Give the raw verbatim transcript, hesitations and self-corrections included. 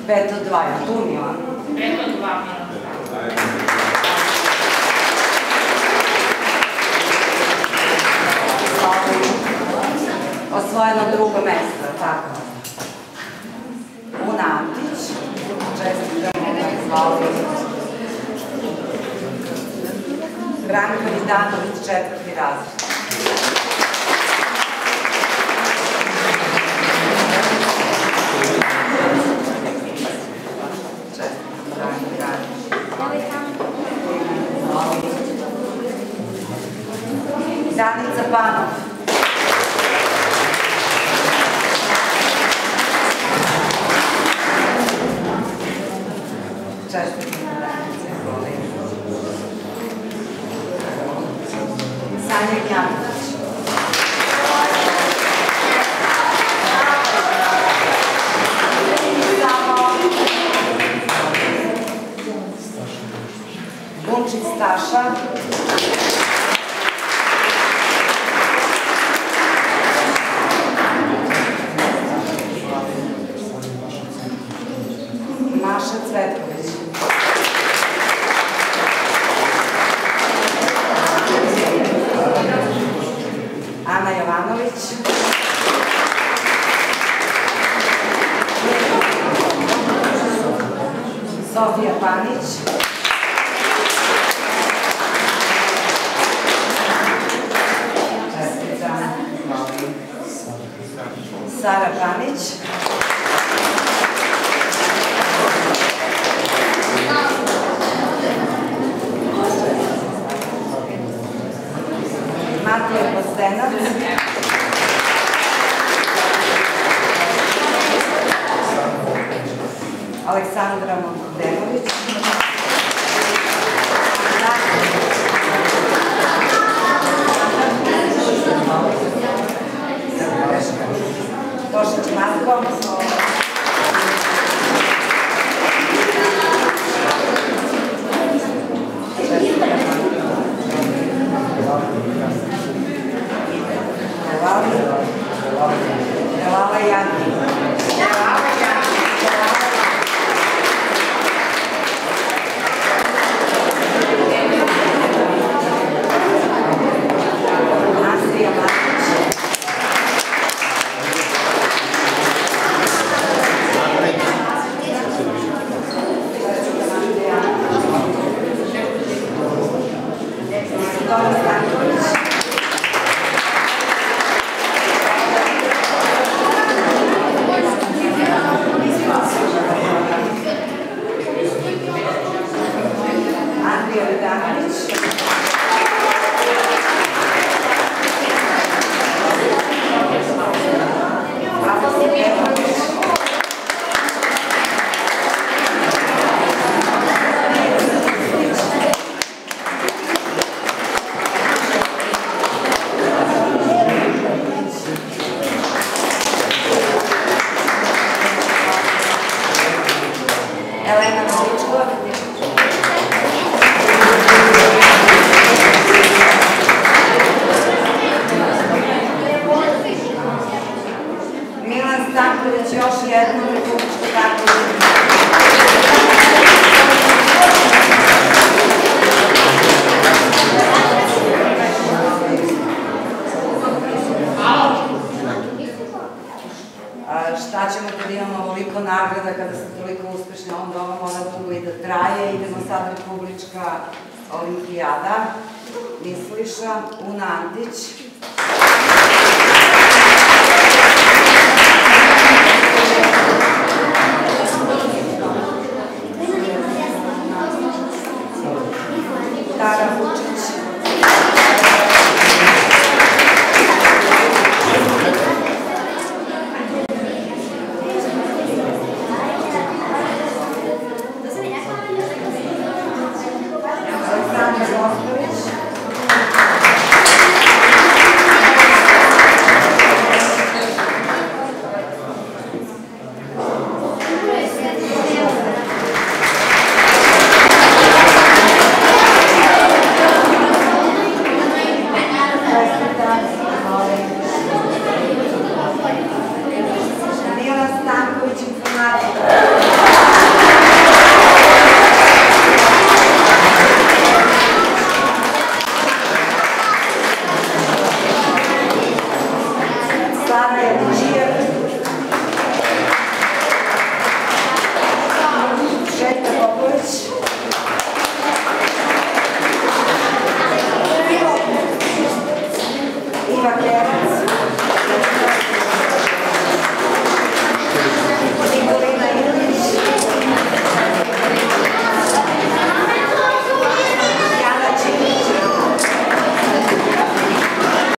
Pet od dva, je tu Milan? Pet od dva, Milan. Osvojeno drugo mesto, tako. Una Antić, čestitamo na izvali. Branko Vidanović, četvrti razred. Danica Panov. Čestitamo Danice, volim. Sanja Gnjatović. Bunčić Staša. Maša Cvetković. Ana Jovanović. Sofija Panić. Čestitam. Sara Panić. Matija Postenac. Aleksandra Montemović. Tošić Marko. Relala Janki. Andrija Matić. Isidora Stanković. Andrija Vedanović. Aposil Petrović. Elena Maličkova. Milan Stanković, još jednu republičku takvu. Šta ćemo kada imamo ovoliko nagrada, kada ste toliko uspešni ovom domu, mora dugo i da traje. Idemo sad Republička olimpijada. Misliša, Una Antić.